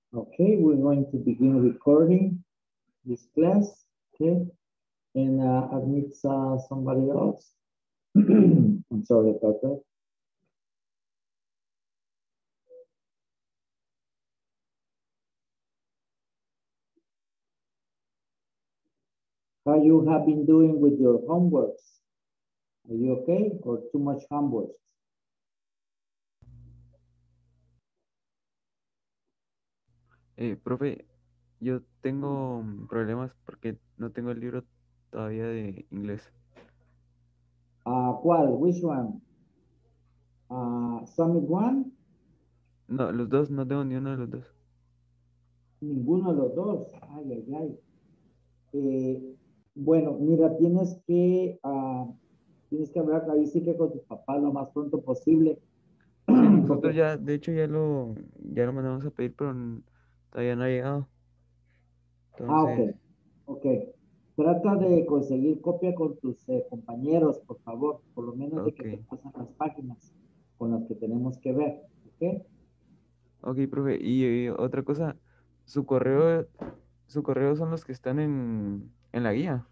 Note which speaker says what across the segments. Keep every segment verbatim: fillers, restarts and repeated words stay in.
Speaker 1: Okay, we're going to begin recording this class, okay? And uh, admit uh, somebody else. I'm sorry about that. How you have been doing with your homeworks? Are you okay or too much homework?
Speaker 2: Eh, profe, yo tengo mm, problemas porque no tengo el libro todavía de inglés.
Speaker 1: Uh, ¿Cuál? Which one? Uh, Summit One?
Speaker 2: No, los dos, no tengo ni uno de los dos.
Speaker 1: Ninguno de los dos. Ay, ay, ay. Eh, bueno, mira, tienes que, ah, tienes que hablar ahí sí que con tu papá lo más pronto posible.
Speaker 2: Sí, nosotros
Speaker 1: Porque,
Speaker 2: ya, de hecho, ya lo, ya lo mandamos a pedir, pero n- todavía no ha llegado.
Speaker 1: ah,
Speaker 2: Entonces,
Speaker 1: ok, ok. Trata de conseguir copia con tus eh, compañeros, por favor, por lo menos de
Speaker 2: ok,
Speaker 1: que te pasen las páginas con las que tenemos que ver, ¿ok?
Speaker 2: ok, profe. Y, y otra cosa, su correo, su correo son los que están en, en la guía.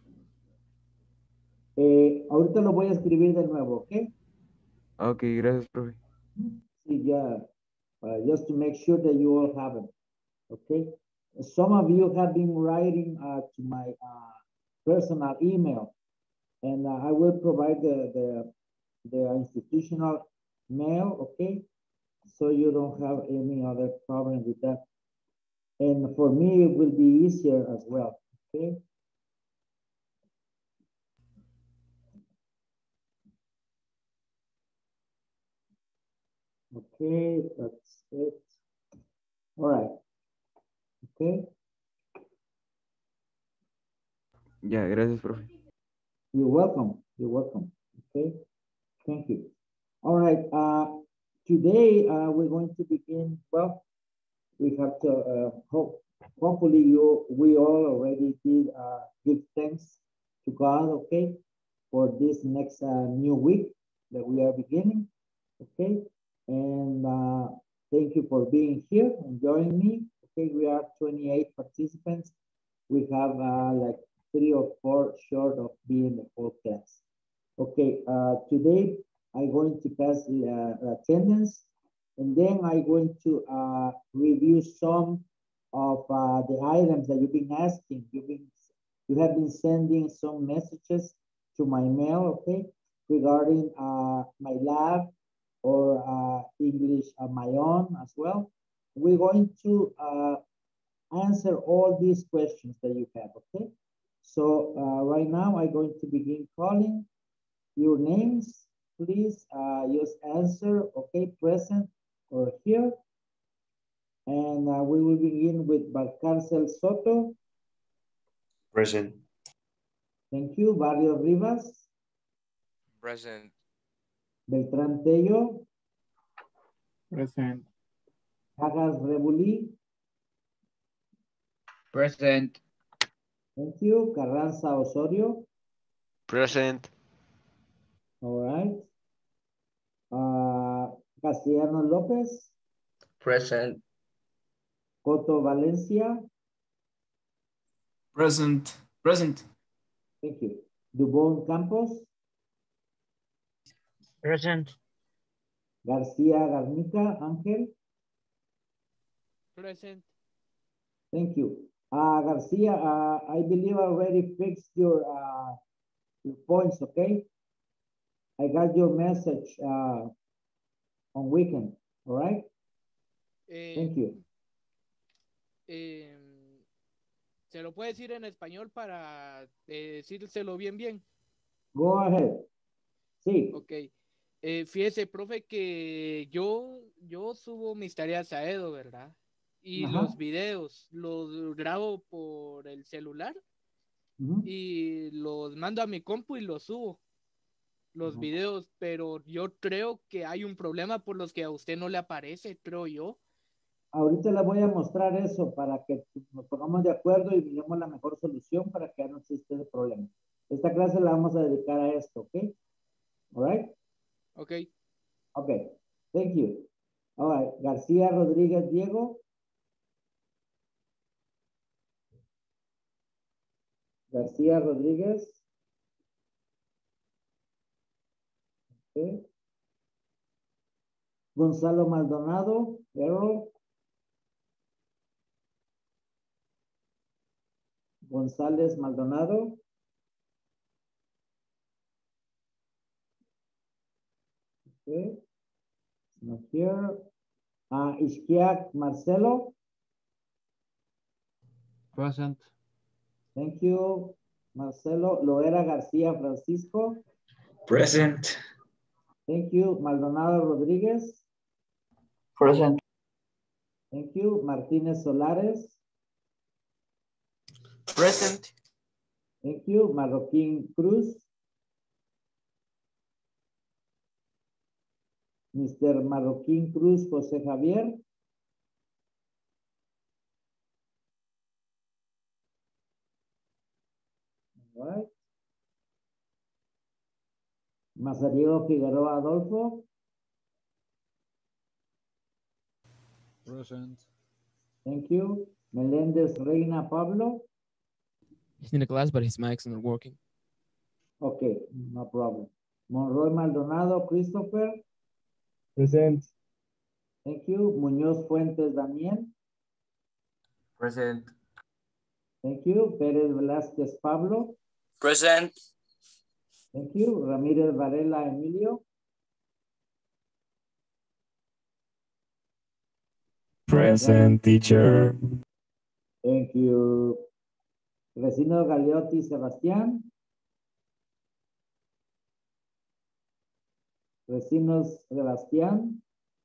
Speaker 1: Eh, ahorita lo voy a escribir de nuevo, ¿ok?
Speaker 2: Ok, gracias, profe.
Speaker 1: Sí, ya, uh, just to make sure that you all have it, okay? Some of you have been writing uh, to my uh, personal email, and uh, I will provide the, the, the institutional mail, okay? So you don't have any other problem with that. And for me, it will be easier as well, okay? Okay, that's it. All right, okay?
Speaker 2: Ya, gracias, profe.
Speaker 1: You're welcome, you're welcome, okay? Thank you. All right, uh, today uh, we're going to begin, well, we have to uh, hope, hopefully you, we all already did uh, give thanks to God, okay, for this next uh, new week that we are beginning, okay? And uh, thank you for being here and joining me. Okay, we are twenty-eight participants. We have uh, like three or four short of being the whole class. Okay, uh, today I'm going to pass uh, attendance, and then I'm going to uh, review some of uh, the items that you've been asking. You've been, you have been sending some messages to my mail, okay, regarding uh, my lab or uh, English on my own as well. We're going to uh, answer all these questions that you have, okay? So uh, right now I'm going to begin calling your names. Please uh, use answer, okay, present or here. And uh, we will begin with Balcarcel Soto.
Speaker 3: Present.
Speaker 1: Thank you. Barrio Rivas.
Speaker 4: Present.
Speaker 1: Beltrán Tello.
Speaker 5: Present.
Speaker 1: Hagas Rebuli.
Speaker 5: Present.
Speaker 1: Thank you. Carranza Osorio.
Speaker 4: Present.
Speaker 1: All right. Uh, Castellanos Lopez.
Speaker 5: Present.
Speaker 1: Coto Valencia.
Speaker 5: Present. Present.
Speaker 1: Thank you. Dubón Campos.
Speaker 5: Present.
Speaker 1: García Garnica Ángel.
Speaker 4: Present.
Speaker 1: Thank you. Uh, Garcia, uh, I believe I already fixed your, uh, your points, okay? I got your message uh, on weekend, all right?
Speaker 4: Eh,
Speaker 1: Thank you.
Speaker 4: eh, ¿Se lo puede decir en español para eh, decírselo bien, bien?
Speaker 1: Go ahead. Sí.
Speaker 4: Ok. Eh, fíjese, profe, que yo, yo subo mis tareas a Edo, ¿verdad? Y
Speaker 1: Ajá.
Speaker 4: los videos los grabo por el celular
Speaker 1: Uh -huh.
Speaker 4: y los mando a mi compu y los subo, los
Speaker 1: Uh -huh.
Speaker 4: videos, pero yo creo que hay un problema por los que a usted no le aparece, creo yo.
Speaker 1: Ahorita le voy a mostrar eso para que nos pongamos de acuerdo y miremos la mejor solución para que no exista ese problema. Esta clase la vamos a dedicar a esto, ¿ok? All right?
Speaker 4: Ok.
Speaker 1: Ok. Thank you. All right. García Rodríguez Diego. García Rodríguez. Okay. Gonzalo Maldonado, Errol. González Maldonado. Okay. Not here. Uh, Ishquiac Marcelo.
Speaker 2: Present.
Speaker 1: Thank you, Marcelo. Loera García Francisco.
Speaker 5: Present.
Speaker 1: Thank you, Maldonado Rodríguez.
Speaker 5: Present.
Speaker 1: Thank you, Martínez Solares.
Speaker 5: Present.
Speaker 1: Thank you, Marroquín Cruz. Mister Marroquín Cruz José Javier. All right. Mazariego Figueroa Adolfo.
Speaker 6: Present.
Speaker 1: Thank you. Meléndez Reina Pablo.
Speaker 4: He's in the class, but his mic's not working.
Speaker 1: Okay, no problem. Monroy Maldonado Christopher.
Speaker 6: Present.
Speaker 1: Thank you. Muñoz Fuentes Daniel.
Speaker 5: Present.
Speaker 1: Thank you. Pérez Velázquez Pablo.
Speaker 5: Present.
Speaker 1: Thank you. Ramírez Varela Emilio.
Speaker 6: Present, teacher.
Speaker 1: Thank you. Vecino Galeotti Sebastián. Vecinos Sebastián.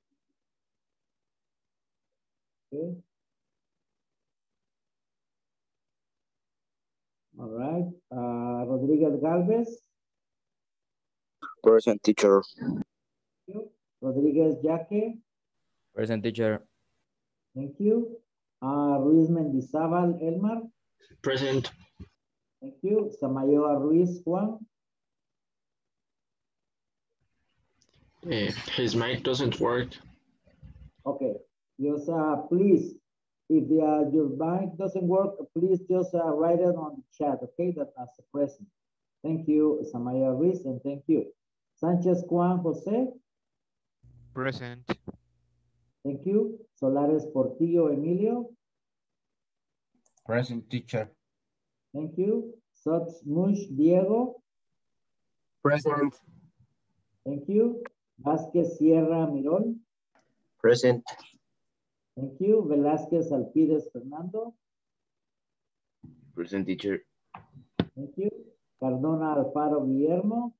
Speaker 1: Okay. All right. Uh, Rodríguez Galvez.
Speaker 5: Present, teacher.
Speaker 1: Thank you. Rodríguez Yaque.
Speaker 5: Present, teacher.
Speaker 1: Thank you. Uh, Ruiz Mendizábal Elmar.
Speaker 3: Present.
Speaker 1: Thank you. Samayoa Ruiz Juan.
Speaker 3: Uh, his mic doesn't work.
Speaker 1: Okay. Just uh, please, if the, uh, your mic doesn't work, please just uh, write it on the chat, okay? That as a present. Thank you, Samaya Ruiz, and thank you. Sanchez Juan Jose.
Speaker 4: Present.
Speaker 1: Thank you. Solares Portillo Emilio.
Speaker 5: Present, teacher.
Speaker 1: Thank you. Sots Mush Diego.
Speaker 5: Present.
Speaker 1: Thank you. Vázquez Sierra Mirón.
Speaker 5: Present.
Speaker 1: Thank you. Velázquez Alpides Fernando.
Speaker 5: Present, teacher.
Speaker 1: Thank you. Cardona Alfaro Guillermo.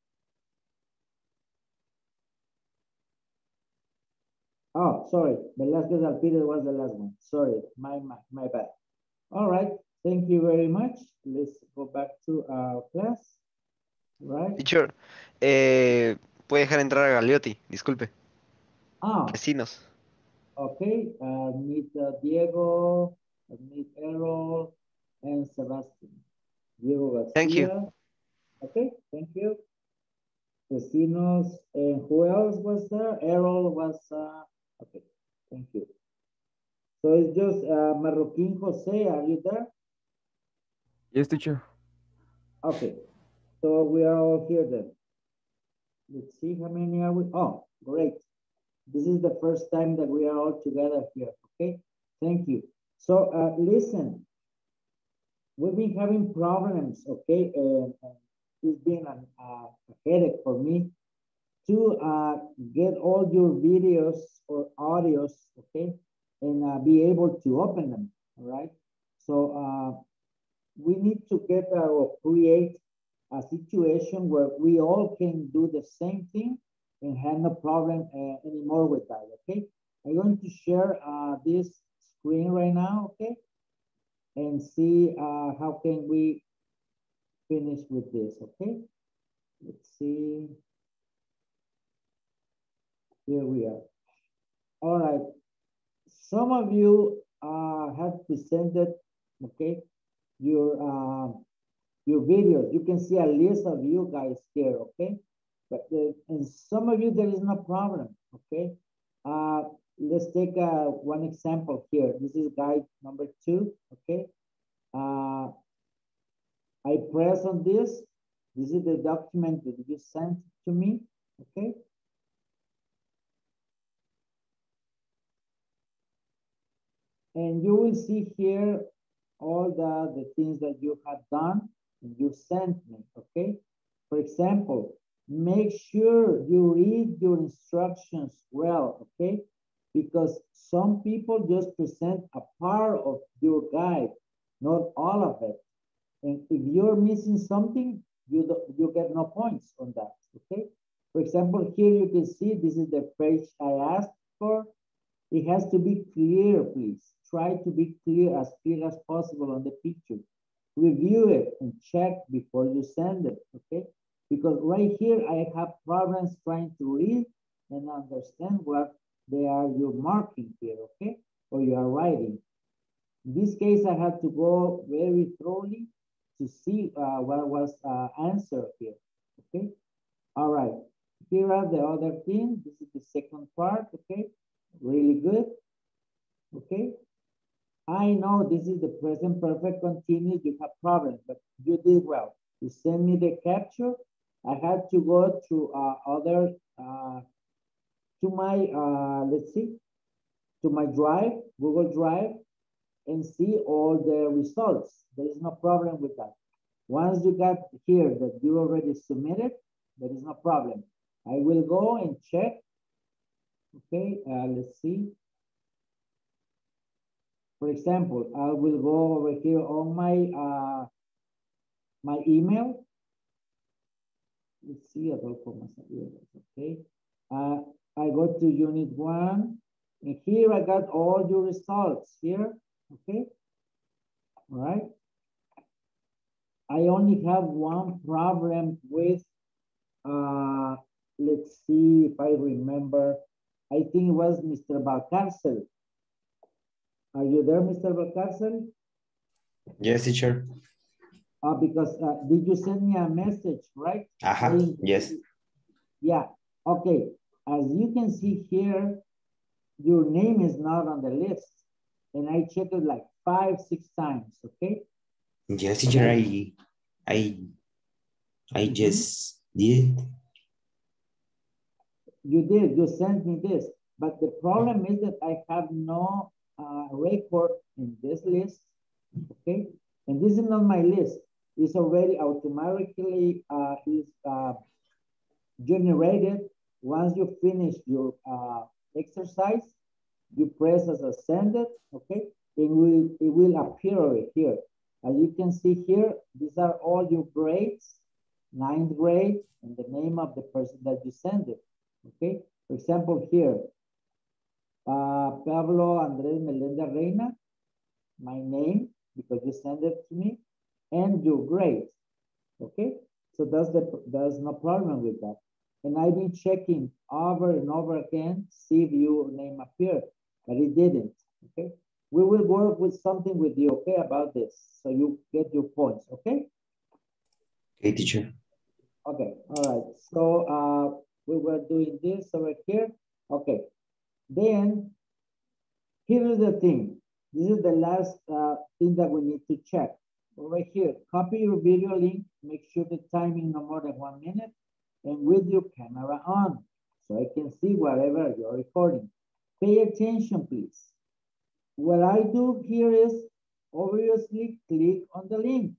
Speaker 1: Oh, sorry. Velázquez Alpides was the last one. Sorry, my, my, my bad. All right. Thank you very much. Let's go back to our class. Right.
Speaker 7: Teacher, eh, puede dejar entrar a Galeotti, disculpe.
Speaker 1: Ah,
Speaker 7: Vecinos.
Speaker 1: okay. Uh, meet uh, Diego, uh, meet Errol, and Sebastian. Diego Garcia.
Speaker 7: Thank you.
Speaker 1: Okay, thank you. Vecinos, and who else was there? Errol was, uh, okay, thank you. So it's just uh, Marroquín Jose, are you there?
Speaker 2: Yes, teacher.
Speaker 1: Okay, so we are all here then. Let's see how many are we? Oh, great. This is the first time that we are all together here, okay? Thank you. So uh, listen, we've been having problems, okay? Uh, it's been a, a headache for me to uh, get all your videos or audios, okay? And uh, be able to open them, all right? So uh, we need to get uh, or create a situation where we all can do the same thing and have no problem uh, anymore with that, okay? I'm going to share uh, this screen right now, okay? And see uh, how can we finish with this, okay? Let's see. Here we are. All right. Some of you uh, have presented, okay, your uh, your videos. You can see a list of you guys here, okay? But the, and some of you, there is no problem, okay? Uh, let's take uh, one example here. This is guide number two, okay? Uh, I press on this. This is the document that you sent to me, okay? And you will see here all the, the things that you have done and you sent me, okay? For example, make sure you read your instructions well, okay? Because some people just present a part of your guide, not all of it. And if you're missing something, you, don't, you get no points on that, okay? For example, here you can see this is the page I asked for. It has to be clear, please. Try to be clear, as clear as possible on the picture. Review it and check before you send it, okay? Because right here, I have problems trying to read and understand what they are you're marking here, okay? Or you are writing. In this case, I had to go very thoroughly to see uh, what was uh, answered here, okay? All right, here are the other things. This is the second part, okay? Really good, okay? I know this is the present perfect continuous, you have problems, but you did well. You send me the capture. I had to go to uh, other, uh, to my, uh, let's see, to my drive, Google Drive, and see all the results. There is no problem with that. Once you got here that you already submitted, there is no problem. I will go and check. Okay, uh, let's see. For example, I will go over here on my uh, my email. Let's see, okay. Uh, I go to unit one, and here I got all your results here. Okay, all right. I only have one problem with, uh, let's see if I remember. I think it was Mister Balcarcel. Are you there, Mister Balcarcel?
Speaker 8: Yes, teacher.
Speaker 1: Uh, because uh, did you send me a message, right?
Speaker 8: Uh-huh.
Speaker 1: Saying,
Speaker 8: yes.
Speaker 1: Yeah, okay. As you can see here, your name is not on the list. And I checked it like five, six times, okay?
Speaker 8: Yes, teacher, I, I, I mm-hmm. just did.
Speaker 1: You did, you sent me this. But the problem is that I have no uh, record in this list, okay? And this is not my list. It's already automatically uh, is uh, generated. Once you finish your uh, exercise, you press as a send it, okay? It will, it will appear over here. As you can see here, these are all your grades, ninth grade, and the name of the person that you send it, okay? For example, here, uh, Pablo Andres Melenda Reina, my name, because you send it to me, and your grades, okay? So that's, the, there's no problem with that. And I've been checking over and over again, see if your name appeared, but it didn't, okay? We will work with something with you, okay, about this, so you get your points, okay?
Speaker 8: Okay, teacher.
Speaker 1: Okay, all right, so uh, we were doing this over here, okay. Then, here is the thing. This is the last uh, thing that we need to check. Over here, copy your video link, make sure the timing no more than one minute, and with your camera on, so I can see whatever you're recording. Pay attention, please. What I do here is obviously click on the link.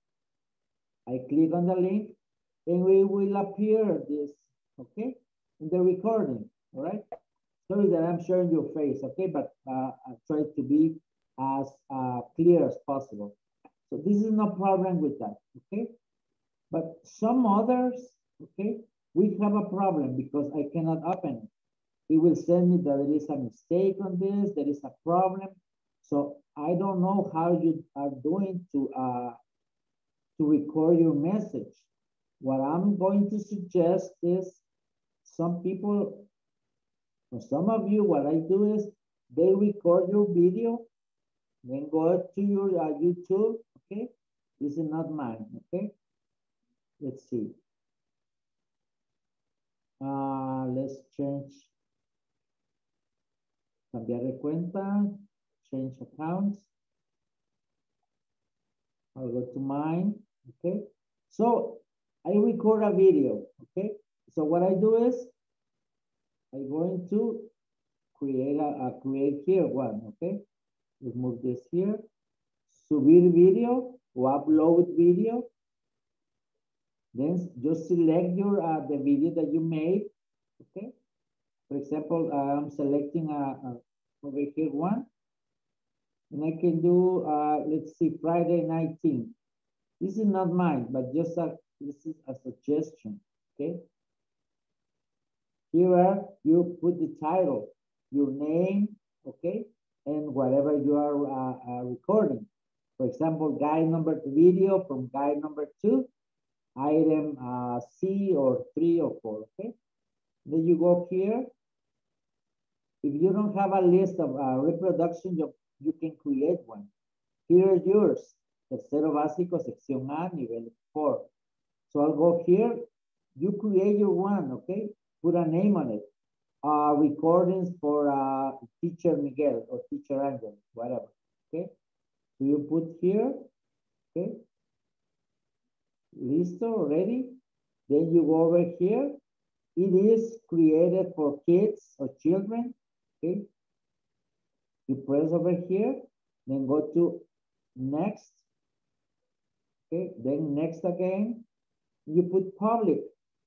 Speaker 1: I click on the link, and we will appear this, okay, in the recording, all right? Sorry that I'm showing your face, okay, but uh, I try to be as uh, clear as possible. So this is no problem with that, okay? But some others, okay, we have a problem because I cannot open it. It will send me that there is a mistake on this, there is a problem. So I don't know how you are doing to, uh, to record your message. What I'm going to suggest is some people, for some of you, what I do is they record your video, then go to your uh, YouTube, okay? This is not mine, okay? Let's see. Uh, let's change. Cambiar de cuenta, change accounts. I'll go to mine, okay? So I record a video, okay? So what I do is I'm going to create a, a create here one, okay? Let's move this here. Subir video or upload video. Then just select your uh, the video that you made, okay? For example, uh, I'm selecting a, a over here one, and I can do uh, let's see, Friday nineteenth. This is not mine, but just a this is a suggestion, okay? Here are, you put the title, your name, okay, and whatever you are uh, uh, recording. For example, guide number two video from guide number two, item uh, C or three or four, okay? Then you go here. If you don't have a list of uh, reproduction, you, you can create one. Here is yours. Tercero básico, sección A, nivel four. So I'll go here. You create your one, okay? Put a name on it. Uh, recordings for uh, teacher Miguel or teacher Angel, whatever, okay? So you put here, okay? Listo, ready? Then you go over here. It is created for kids or children, okay? You press over here, then go to next, okay? Then next again, you put public.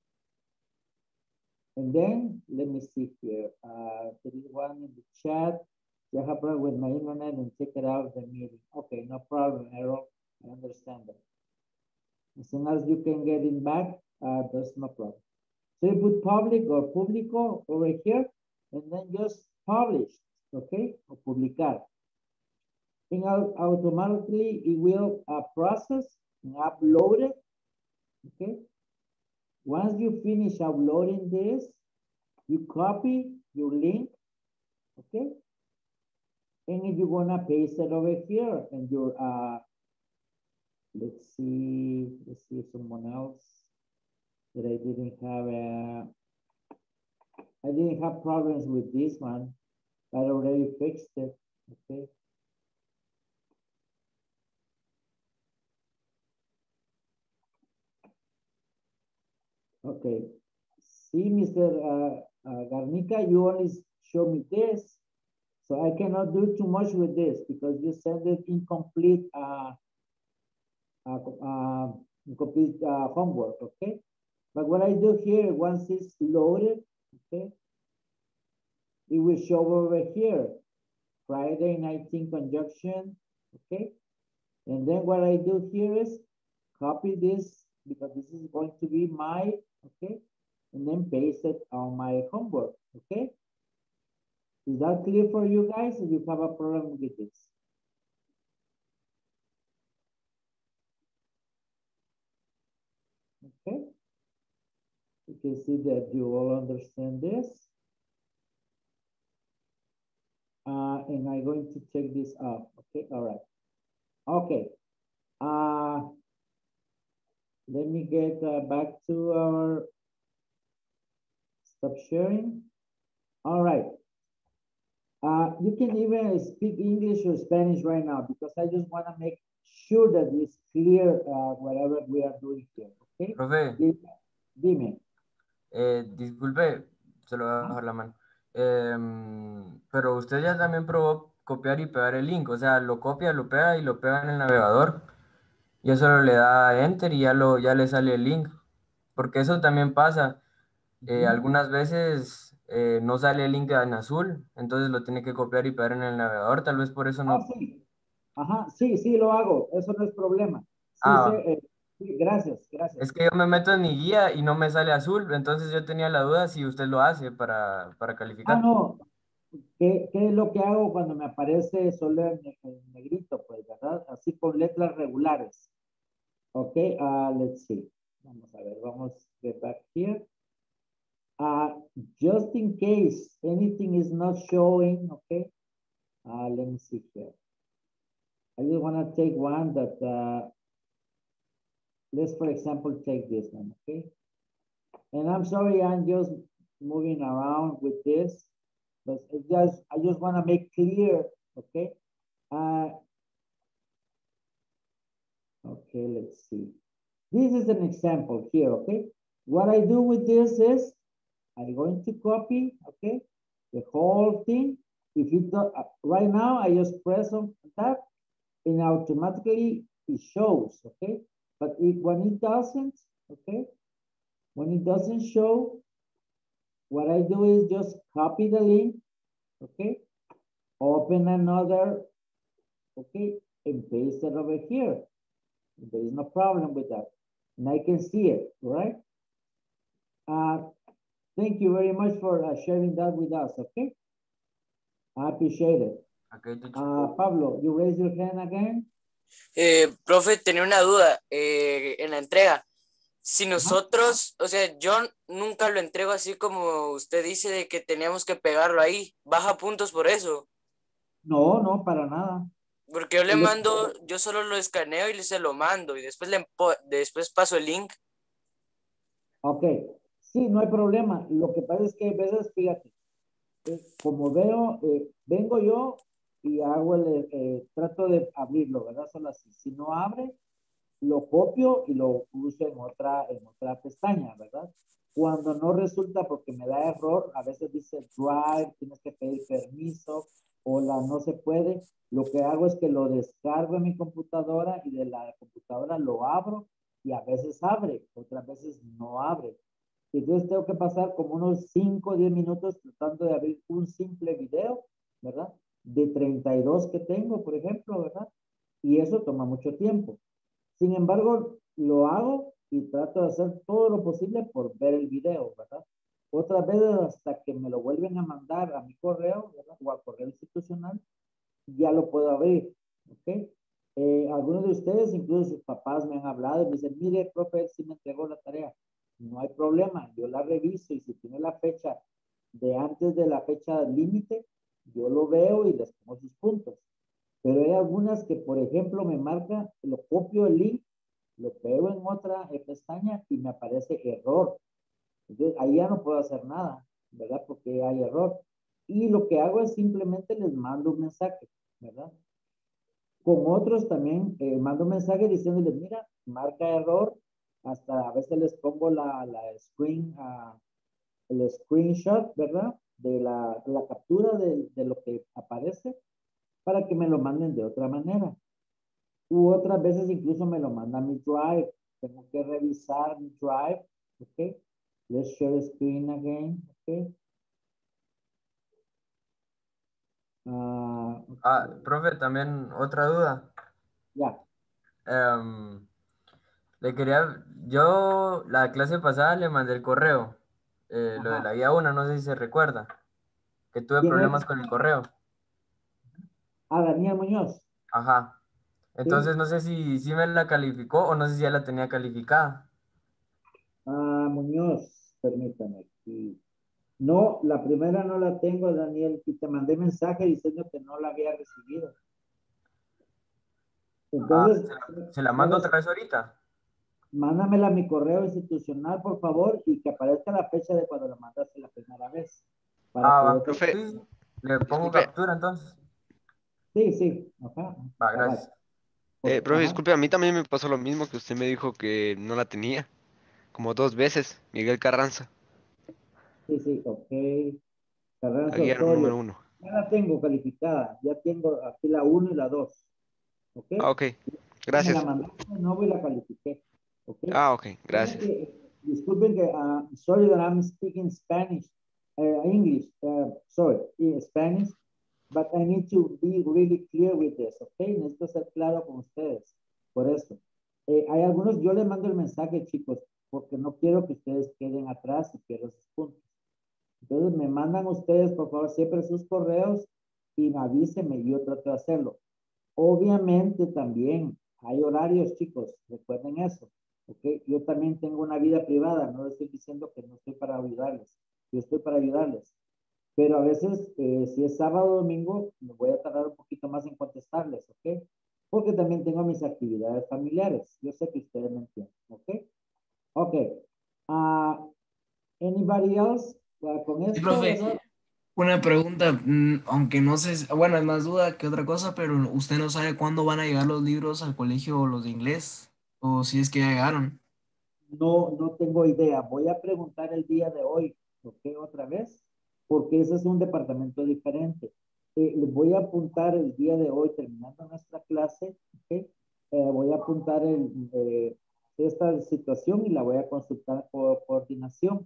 Speaker 1: And then, let me see here. Uh, there is one in the chat. I have a problem with my internet and check it out the meeting. Okay, no problem, Errol. I understand that. As soon as you can get it back, uh, there's no problem. So you put public or público over here, and then just publish, okay? Or publicar. And automatically it will uh, process and upload it, okay? Once you finish uploading this, you copy your link, okay? And if you wanna paste it over here and your, uh, let's see, let's see someone else that I didn't have, uh, I didn't have problems with this one. I already fixed it, okay? Okay, see, Mister Uh, uh, Garnica, you only show me this, so I cannot do too much with this because you send it incomplete, uh, uh, uh, incomplete uh, homework, okay? But what I do here, once it's loaded, okay, it will show over here, Friday nineteen conjunction, okay? And then what I do here is copy this because this is going to be my, okay? And then paste it on my homework, okay? Is that clear for you guys, or you have a problem with this? Okay. You can see that you all understand this. Uh, and I'm going to take this off, okay? All right. Okay. Uh, let me get uh, back to our stop sharing. All right. Uh, you can even speak English or Spanish right now because I just want to make sure that it's clear uh, whatever we are doing here, okay?
Speaker 9: Profe,
Speaker 1: Dime.
Speaker 9: eh, disculpe, se lo voy a bajar la mano. Em, pero usted ya también probó copiar y pegar el link, o sea, lo copia, lo pega y lo pega en el navegador. Ya solo le da enter y ya, lo, ya le sale el link. Porque eso también pasa. Eh,
Speaker 1: Ujú.
Speaker 9: algunas veces eh, no sale el link en azul, entonces lo tiene que copiar y pegar en el navegador. Tal vez por eso no.
Speaker 1: Ah, sí. Ajá, sí, sí, lo hago. Eso no es problema. Sí,
Speaker 9: Ah,
Speaker 1: sí, eh, sí, gracias, gracias.
Speaker 9: es que yo me meto en mi guía y no me sale azul, entonces yo tenía la duda si usted lo hace para, para
Speaker 1: Ah,
Speaker 9: calificar.
Speaker 1: no. ¿Qué, ¿Qué es lo que hago cuando me aparece solo en, en negrito, pues, verdad? Así con letras regulares. Ok, uh, let's see. Vamos a ver, vamos get back here. Uh, just in case anything is not showing, okay? Uh, let me see here. I just want to take one that, uh, let's, for example, take this one, okay? And I'm sorry, I'm just moving around with this, but it just, I just want to make clear, okay? Uh, okay, let's see. this is an example here, okay? What I do with this is I'm going to copy, okay, the whole thing. If it do, uh, right now, I just press on that and automatically it shows, okay? But if, when it doesn't, okay, when it doesn't show, what I do is just copy the link, okay, open another, okay, and paste it over here. There is no problem with that. And I can see it, right? Uh, thank you very much for uh, sharing that with us, okay? I appreciate it.
Speaker 9: Okay, teacher.
Speaker 1: Uh, Pablo, you raise your hand again?
Speaker 10: Eh, profe, tenía una duda eh, en la entrega. Si nosotros, o sea, yo nunca lo entrego así como usted dice de que teníamos que pegarlo ahí, ¿baja puntos por eso?
Speaker 1: No, no, para nada.
Speaker 10: Porque yo le
Speaker 1: Yo-
Speaker 10: mando, yo solo lo escaneo y se lo mando y después le empo- después paso el link.
Speaker 1: Ok, sí, no hay problema. Lo que pasa es que a veces, fíjate, eh, como veo, eh, vengo yo y hago el, eh, trato de abrirlo, ¿verdad? Solo así. Si no abre, lo copio y lo uso en otra, en otra pestaña, ¿verdad? Cuando no resulta porque me da error, a veces dice Drive, tienes que pedir permiso, o la no se puede, lo que hago es que lo descargo en mi computadora y de la computadora lo abro y a veces abre, otras veces no abre. Entonces tengo que pasar como unos cinco o diez minutos tratando de abrir un simple video, ¿verdad? De treinta y dos que tengo, por ejemplo, ¿verdad? Y eso toma mucho tiempo. Sin embargo, lo hago y trato de hacer todo lo posible por ver el video, ¿verdad? Otras veces hasta que me lo vuelven a mandar a mi correo, ¿verdad? O al correo institucional, ya lo puedo abrir, ¿ok? Eh, algunos de ustedes, incluso sus papás me han hablado y me dicen, mire, profe, si me entregó la tarea. No hay problema, yo la reviso y si tiene la fecha de antes de la fecha límite, yo lo veo y les pongo sus puntos. Pero hay algunas que, por ejemplo, me marca, lo copio el link, lo pego en otra eh, pestaña y me aparece error. Entonces, ahí ya no puedo hacer nada, ¿verdad? Porque hay error. Y lo que hago es simplemente les mando un mensaje, ¿verdad? Con otros también eh, mando un mensaje diciéndoles, mira, marca error. Hasta a veces les pongo la, la screen, uh, el screenshot, ¿verdad? De la, la captura de, de lo que aparece para que me lo manden de otra manera. U otras veces incluso me lo manda a mi Drive. Tengo que revisar mi Drive, ¿ok? Let's share screen again, ¿ok? Uh,
Speaker 9: Ah, profe, también otra duda.
Speaker 1: ya.
Speaker 9: Em, le quería, yo la clase pasada le mandé el correo, eh, lo de
Speaker 1: Ajá.
Speaker 9: la guía uno, no sé si se recuerda, que tuve
Speaker 1: ¿Quién
Speaker 9: problemas
Speaker 1: es?
Speaker 9: con el correo.
Speaker 1: Ah, Daniel Muñoz.
Speaker 9: Ajá. Entonces
Speaker 1: Sí.
Speaker 9: no sé si, si me la calificó o no sé si ya la tenía calificada.
Speaker 1: Ah, Muñoz, permítame. Sí. No, la primera no la tengo, Daniel, y te mandé mensaje diciendo que no la había recibido.
Speaker 9: Ah,
Speaker 1: Entonces,
Speaker 9: se la, se la mando otra vez ahorita.
Speaker 1: mándamela a mi correo institucional, por favor, y que aparezca la fecha de cuando la mandaste la primera vez. Para
Speaker 9: Ah,
Speaker 1: que
Speaker 9: va.
Speaker 1: yo te...
Speaker 10: Profe,
Speaker 9: Sí, le pongo
Speaker 10: disculpe,
Speaker 9: captura entonces.
Speaker 1: Sí, sí. Ajá.
Speaker 9: Va,
Speaker 1: Ajá.
Speaker 9: gracias.
Speaker 10: eh,
Speaker 1: Por-
Speaker 10: profe,
Speaker 1: ajá.
Speaker 10: disculpe, a mí también me pasó lo mismo que usted me dijo que no la tenía, como dos veces, Miguel Carranza,
Speaker 1: Sí, sí, ok.
Speaker 10: la
Speaker 1: Carranza
Speaker 10: guía
Speaker 1: Osorio.
Speaker 10: número uno.
Speaker 1: Ya la tengo calificada. Ya tengo aquí la uno y la dos. ¿Ok?
Speaker 10: Ah, ok,
Speaker 1: Ya me la
Speaker 10: gracias.
Speaker 1: mandaste de nuevo y la califiqué. ¿Ok?
Speaker 10: Ah, ok,
Speaker 1: Creo
Speaker 10: gracias.
Speaker 1: que- disculpen que, uh, sorry that I'm speaking Spanish, uh, English, uh, sorry, in Spanish, but I need to be really clear with this, ¿ok? Necesito ser claro con ustedes. Por eso. Eh, hay algunos, yo les mando el mensaje, chicos, porque no quiero que ustedes queden atrás y pierdan sus puntos. Entonces me mandan ustedes, por favor, siempre sus correos y me avísenme y yo trato de hacerlo. Obviamente también hay horarios, chicos, recuerden eso, ¿ok? Yo también tengo una vida privada, no les estoy diciendo que no estoy para ayudarles, yo estoy para ayudarles. Pero a veces, eh, si es sábado o domingo, me voy a tardar un poquito más en contestarles, ¿ok? Porque también tengo mis actividades familiares. Yo sé que ustedes me entienden, ¿ok? Ok. Uh, anybody else? Uh, con
Speaker 11: Sí,
Speaker 1: esto,
Speaker 11: profe,
Speaker 1: ¿verdad?
Speaker 11: una pregunta, mm, aunque no sé, bueno, es más duda que otra cosa, pero usted no sabe cuándo van a llegar los libros al colegio o los de inglés, o si es que ya llegaron.
Speaker 1: no, no tengo idea. Voy a preguntar el día de hoy, ¿ok? Otra vez, porque ese es un departamento diferente. Eh, les voy a apuntar el día de hoy, terminando nuestra clase, ¿ok? Eh, voy a apuntar el, eh, esta situación y la voy a consultar por coordinación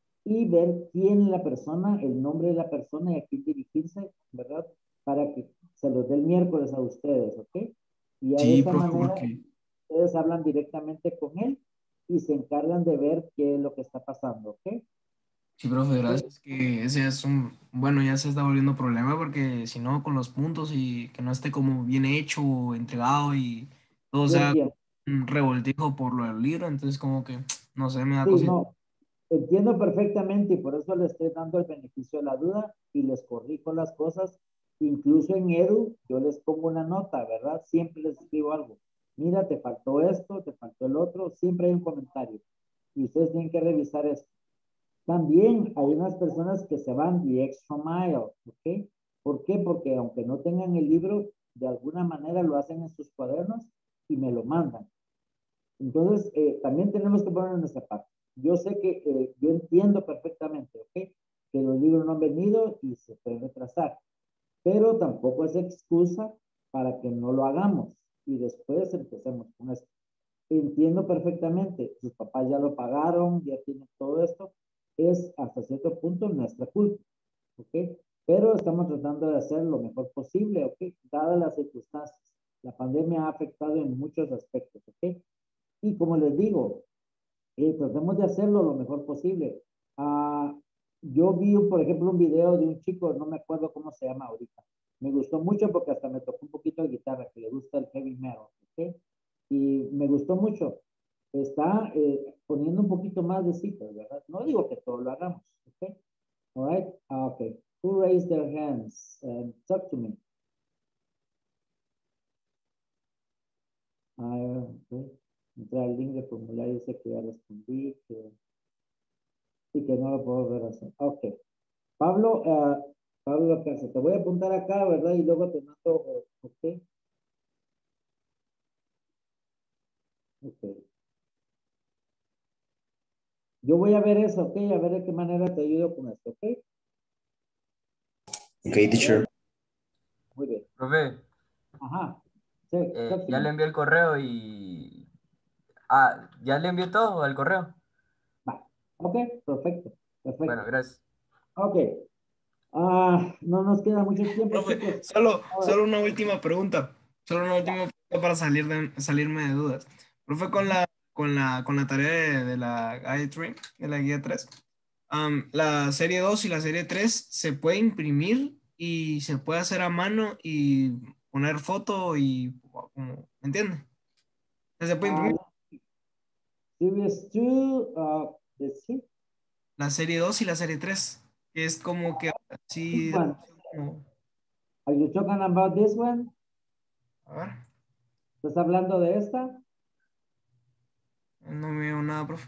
Speaker 1: y ver quién es la persona, el nombre de la persona y a quién dirigirse, ¿verdad? Para que se los dé el miércoles a ustedes, ¿ok? Y a
Speaker 11: Sí,
Speaker 1: esa
Speaker 11: profe,
Speaker 1: manera
Speaker 11: porque
Speaker 1: ustedes hablan directamente con él y se encargan de ver qué es lo que está pasando, ¿ok?
Speaker 11: sí, profe, gracias. Que ese es un, bueno, ya se está volviendo problema porque si no, con los puntos y que no esté como bien hecho o entregado y todo
Speaker 1: Yo
Speaker 11: sea
Speaker 1: entiendo.
Speaker 11: un revoltijo por lo del libro, entonces como que, no sé, me da
Speaker 1: Sí,
Speaker 11: cosita.
Speaker 1: no, entiendo perfectamente y por eso le estoy dando el beneficio de la duda y les corrijo las cosas. Incluso en Edu, yo les pongo una nota, ¿verdad? Siempre les escribo algo. Mira, te faltó esto, te faltó el otro, siempre hay un comentario. Y ustedes tienen que revisar esto. También hay unas personas que se van the extra mile, ¿ok? ¿Por qué? Porque aunque no tengan el libro, de alguna manera lo hacen en sus cuadernos y me lo mandan. Entonces, eh, también tenemos que poner en nuestra parte. Yo sé que, eh, yo entiendo perfectamente, ¿ok? Que los libros no han venido y se pueden retrasar, pero tampoco es excusa para que no lo hagamos y después empecemos con esto. Entiendo perfectamente, sus papás ya lo pagaron, ya tienen todo esto, es hasta cierto punto nuestra culpa, ¿ok? Pero estamos tratando de hacer lo mejor posible, ¿ok? Dadas las circunstancias. La pandemia ha afectado en muchos aspectos, ¿ok? Y como les digo, eh, tratemos de hacerlo lo mejor posible. Ah, yo vi, por ejemplo, un video de un chico, no me acuerdo cómo se llama ahorita. Me gustó mucho porque hasta me tocó un poquito de guitarra, que le gusta el heavy metal, ¿ok? Y me gustó mucho. Está eh, poniendo un poquito más de citas, ¿verdad? No digo que todo lo hagamos, ¿ok? All right? Ah, okay. Who raised their hands? Um, talk to me. Ah, okay. Entrar al link de formulario, dice que ya respondí, que y que no lo puedo ver así. Ok. Pablo, uh, Pablo Casa, te voy a apuntar acá, ¿verdad? Y luego te mando, ok. Ok. Yo voy a ver eso, ok, a ver de qué manera te ayudo con esto, ok.
Speaker 8: Ok, teacher.
Speaker 1: Muy bien.
Speaker 9: Profe,
Speaker 1: Ajá. Sí,
Speaker 9: eh, ya le envié el correo y... Ah, ¿ya le envié todo al correo?
Speaker 1: Va. Ok, perfecto,
Speaker 9: Bueno,
Speaker 1: perfecto.
Speaker 9: gracias.
Speaker 1: Ok. Ah, no nos queda mucho tiempo,
Speaker 11: Profe,
Speaker 1: chicos.
Speaker 11: solo,
Speaker 1: Ahora,
Speaker 11: solo una última pregunta. Solo una última pregunta para salir de, salirme de dudas. Profe, con la, con la, con la tarea de, de la guía tres, de la guía tres, am, la serie dos y la serie tres se puede imprimir y se puede hacer a mano y poner foto y como, ¿me entiende? Se puede
Speaker 1: ah,
Speaker 11: imprimir
Speaker 1: series two, uh, let's see.
Speaker 11: la serie dos y la serie tres, que es como que
Speaker 1: This
Speaker 11: así,
Speaker 1: one.
Speaker 11: como,
Speaker 1: Are you talking about this one?
Speaker 11: a ver,
Speaker 1: ¿Estás hablando de esta?
Speaker 11: no veo nada, profe.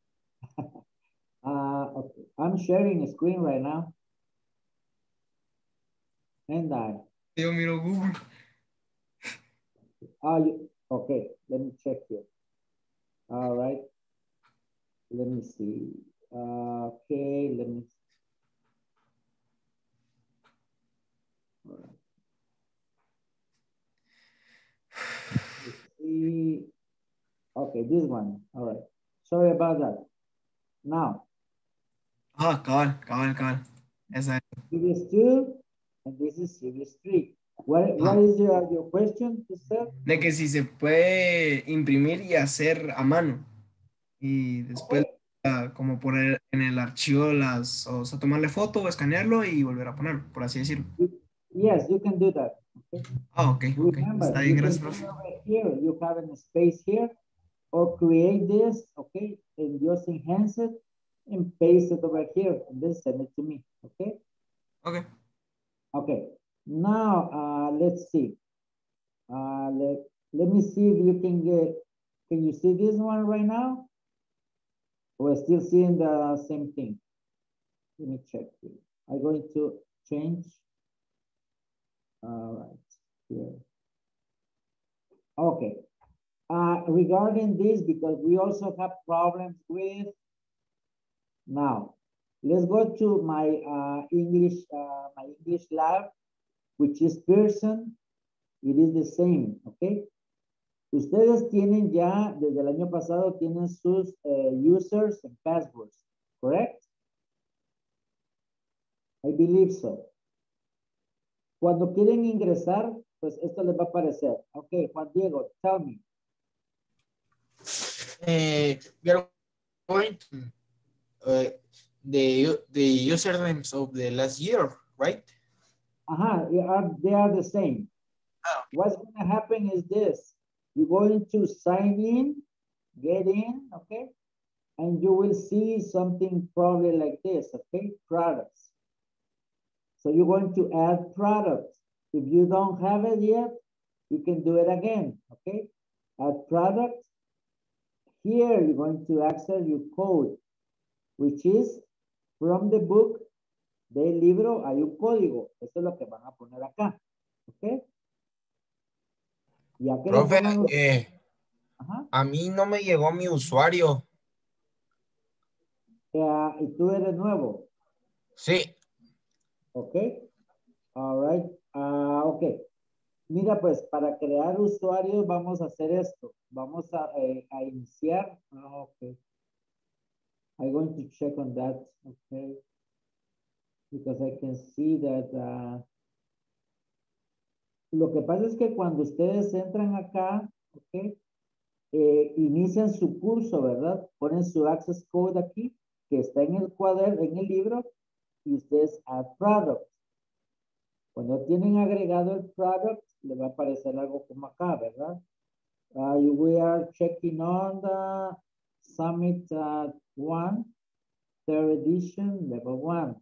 Speaker 1: Uh, okay. I'm sharing a screen right now. And I.
Speaker 11: Yo miro Google.
Speaker 1: Ah, you, okay. Let me check here. All right. Let me see. Uh, okay. Let me. All right. Let's see. Okay, this one. All right. Sorry about that. Now,
Speaker 11: Ah, cabal, cabal, cabal. Esa es.
Speaker 1: series two, and this is series three. What, what
Speaker 11: Ah,
Speaker 1: is your, your question, sir?
Speaker 11: de que si se puede imprimir y hacer a mano y después
Speaker 1: Okay.
Speaker 11: ah, como poner en el archivo las, o sea, tomarle foto o escanearlo y volver a ponerlo, por así decirlo.
Speaker 1: You- yes, you can do that. Okay.
Speaker 11: Ah, ok, ok. Está
Speaker 1: Remember,
Speaker 11: bien,
Speaker 1: you can
Speaker 11: gracias,
Speaker 1: put it
Speaker 11: profe.
Speaker 1: over here. You have a space here, or create this, okay, and just enhance it and paste it over here, and then send it to me, okay?
Speaker 11: Ok.
Speaker 1: Okay. Now, uh, let's see. Uh, let, let me see if you can get, can you see this one right now? We're still seeing the same thing. Let me check here. I'm going to change. All right, here. Okay. Uh, regarding this, because we also have problems with, now, let's go to my uh, English, uh, my English lab, which is Pearson. It is the same, okay? Ustedes tienen ya, desde el año pasado, tienen sus uh, users and passwords, correct? I believe so. Cuando quieren ingresar, pues esto les va a aparecer. Okay, Juan Diego, tell me.
Speaker 12: Uh, we are going to uh, the the usernames of the last year, right?
Speaker 1: Uh-huh, they are, they are the same.
Speaker 12: Oh.
Speaker 1: What's going to happen is this. You're going to sign in, get in, okay? And you will see something probably like this, okay? Products. So you're going to add products. If you don't have it yet, you can do it again, okay? Add product. Here, you're going to access your code, which is from the book del libro hay un código. Eso es lo que van a poner acá, ¿ok? Ya que lo
Speaker 12: Profe,
Speaker 1: pongan...
Speaker 12: eh,
Speaker 1: Ajá.
Speaker 12: a mí no me llegó mi usuario.
Speaker 1: Uh, ¿Y tú eres nuevo?
Speaker 12: Sí.
Speaker 1: Ok. All right. Uh, ok. Mira, pues, para crear usuarios vamos a hacer esto. Vamos a, eh, a iniciar. Ah, ok. I'm going to check on that, okay? Because I can see that... Uh, lo que pasa es que cuando ustedes entran acá, ok, eh, inician su curso, ¿verdad? Ponen su access code aquí, que está en el cuaderno, en el libro, y ustedes add product. Cuando tienen agregado el product, le va a aparecer algo como acá, ¿verdad? Uh, we are checking on the Summit uh, one, third edition, level one.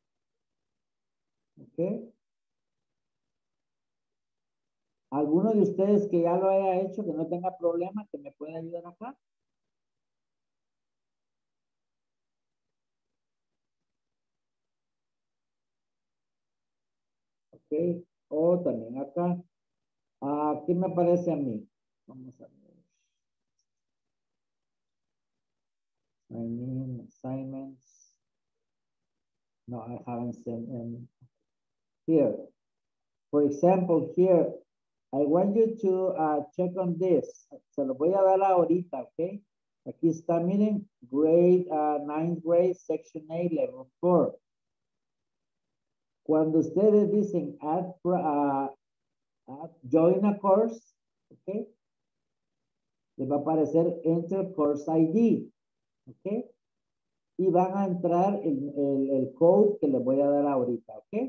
Speaker 1: Okay. ¿Alguno de ustedes que ya lo haya hecho, que no tenga problema, que me pueda ayudar acá? Ok. O también acá. Ah, ¿qué me parece a mí? Vamos a ver. Sign in, assignments. No, I haven't sent any. Here. For example, here, I want you to uh, check on this. Se lo voy a dar ahorita, ¿ok? Aquí está, miren, grade, uh, ninth grade, section A, level four. Cuando ustedes dicen add, uh, add join a course, ¿ok? Les va a aparecer enter course I D, ¿ok? Y van a entrar el, el, el code que les voy a dar ahorita, ¿ok?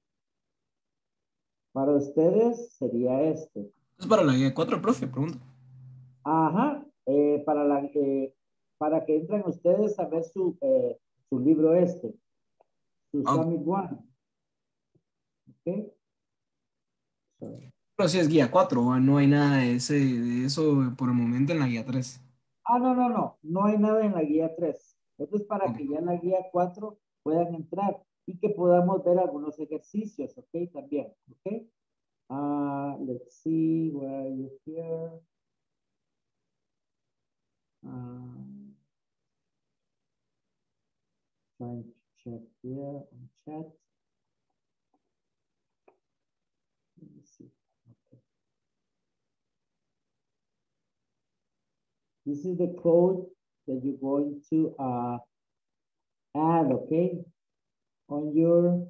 Speaker 1: Para ustedes sería este.
Speaker 11: Es para la guía cuatro, profe, pregunto.
Speaker 1: Ajá, eh, para, la, eh, para que entren ustedes a ver su, eh, su libro este, su
Speaker 11: Ah.
Speaker 1: Summit One. ¿Ok?
Speaker 11: Pero si es guía cuatro, no hay nada de, ese, de eso por el momento en la guía tres.
Speaker 1: Ah, no, no, no, no hay nada en la guía tres. Esto es para
Speaker 11: Okay.
Speaker 1: que ya en la guía cuatro puedan entrar y que podamos ver algunos ejercicios, ¿ok? También, ¿ok? Uh, let's see, where are you here? Um, trying to check here on chat. Let me see. Okay. This is the code that you're going to uh, add, okay, on your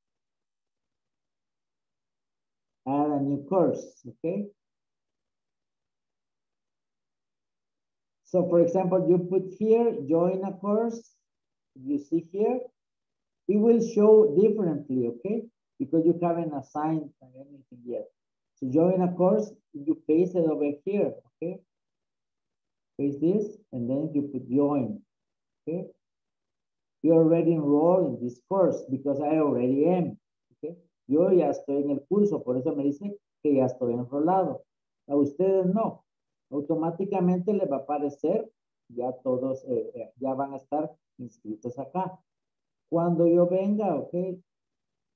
Speaker 1: add a new course, okay? So for example, you put here, join a course, you see here, it will show differently, okay? Because you haven't assigned anything yet. So join a course, you paste it over here, okay? Paste this, and then you put join, okay? You're already enrolled in this course because I already am, okay? Yo ya estoy en el curso, por eso me dice que ya estoy enrolado. A ustedes no. Automáticamente les va a aparecer, ya todos, eh, eh, ya van a estar inscritos acá. Cuando yo venga, ok,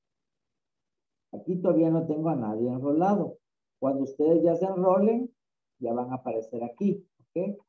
Speaker 1: aquí todavía no tengo a nadie enrolado. Cuando ustedes ya se enrolen, ya van a aparecer aquí, ¿ok?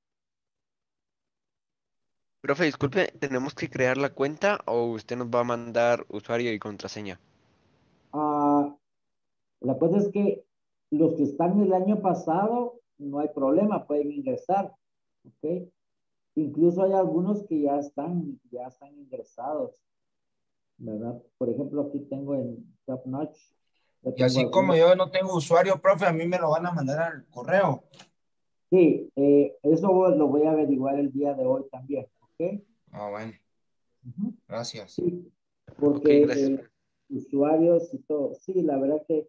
Speaker 7: Profe, disculpe, ¿tenemos que crear la cuenta o usted nos va a mandar usuario y contraseña?
Speaker 1: Ah, la cosa es que los que están el año pasado, no hay problema, pueden ingresar, ¿ok? Incluso hay algunos que ya están, ya están ingresados, ¿verdad? Por ejemplo, aquí tengo en Top Notch.
Speaker 12: Y así como yo no tengo usuario, profe, a mí me lo van a mandar al correo.
Speaker 1: Sí, eh, eso lo voy a averiguar el día de hoy también, ¿ok?
Speaker 12: Ah, bueno.
Speaker 1: Uh-huh.
Speaker 12: Gracias.
Speaker 1: Sí, porque okay, gracias. Eh, usuarios y todo, sí, la verdad que,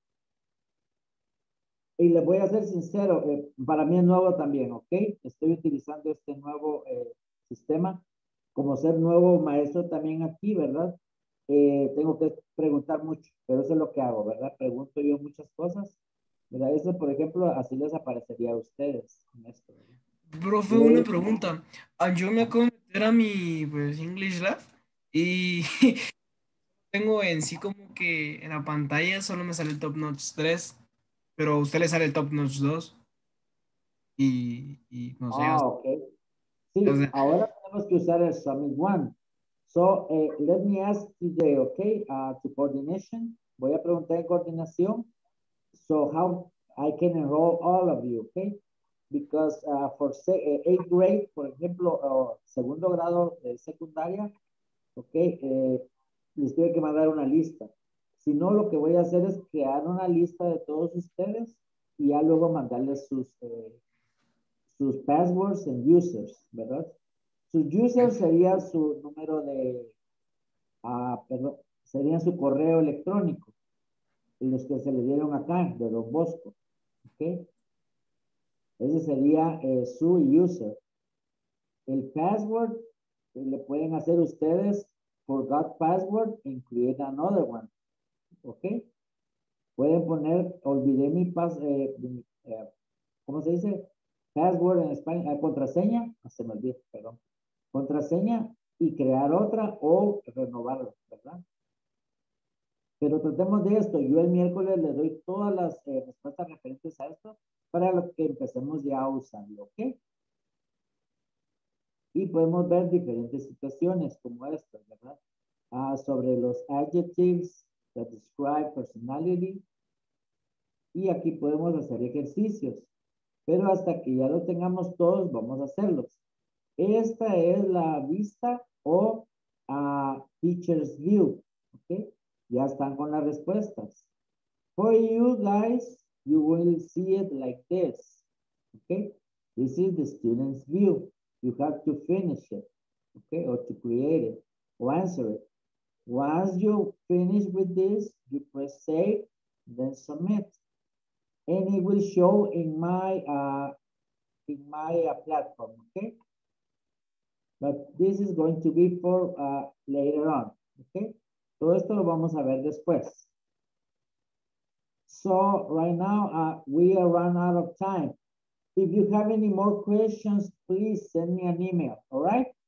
Speaker 1: y les voy a ser sincero, eh, para mí es nuevo también, ¿ok? Estoy utilizando este nuevo eh, sistema, como ser nuevo maestro también aquí, ¿verdad? Eh, tengo que preguntar mucho, pero eso es lo que hago, ¿verdad? Pregunto yo muchas cosas, ¿verdad? Eso, por ejemplo, así les aparecería a ustedes en esto, ¿verdad?
Speaker 11: Profe, una pregunta. Ah, yo me acabo de meter a mi pues, English Lab y tengo en sí como que en la pantalla solo me sale el Top Notch tres, pero a usted le sale el Top Notch dos y, y no sé.
Speaker 1: Ah, ok. Sí,
Speaker 11: o sea,
Speaker 1: ahora tenemos que usar el Summit One. So, uh, let me ask today, okay, uh, to coordination. Voy a preguntar en coordinación. So, how I can enroll all of you, okay? Because uh, for say, uh, eighth grade, por ejemplo, uh, segundo grado de secundaria, okay, eh, les tuve que mandar una lista. Si no, lo que voy a hacer es crear una lista de todos ustedes y ya luego mandarles sus, eh, sus passwords and users, ¿verdad? Sus users sería su número de, ah, perdón, sería su correo electrónico, los que se le dieron acá, de Don Bosco, ¿ok? Ese sería eh, su user. El password eh, le pueden hacer ustedes forgot password and create another one, ¿ok? Pueden poner, olvidé mi pas, eh, eh, ¿cómo se dice? Password en español, eh, contraseña, ah, se me olvidó, perdón. Contraseña y crear otra o renovarla, ¿verdad? Pero tratemos de esto. Yo el miércoles le doy todas las eh, respuestas referentes a esto para lo que empecemos ya a usarlo, ¿ok? Y podemos ver diferentes situaciones como estas, ¿verdad? Ah, sobre los adjectives that describe personality. Y aquí podemos hacer ejercicios. Pero hasta que ya lo tengamos todos, vamos a hacerlos. Esta es la vista o uh, Teacher's View, ¿ok? Ya están con las respuestas. For you guys, you will see it like this, ¿ok? This is the student's view. You have to finish it, ¿ok? Or to create it, or answer it. Once you finish with this, you press save, then submit. And it will show in my, uh, in my uh, platform, okay? But this is going to be for uh, later on, okay? Todo esto lo vamos a ver después. So right now, uh, we are run out of time. If you have any more questions, please send me an email, all right?